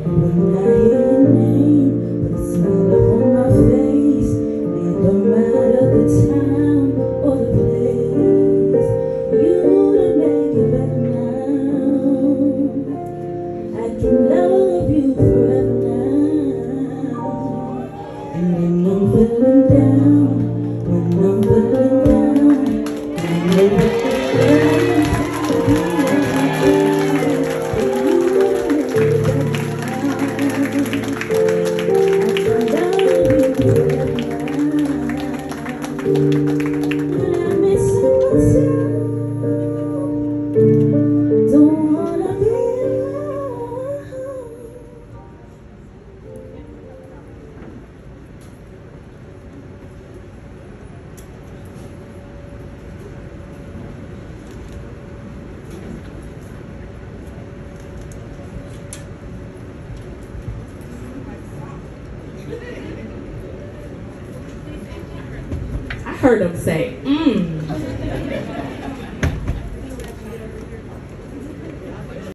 When I hear your name, put a smile upon my face. It don't matter the time or the place. You to make it better now. I can love you forever now. And when I'm feeling down, when I'm feeling down, I know that I heard him say,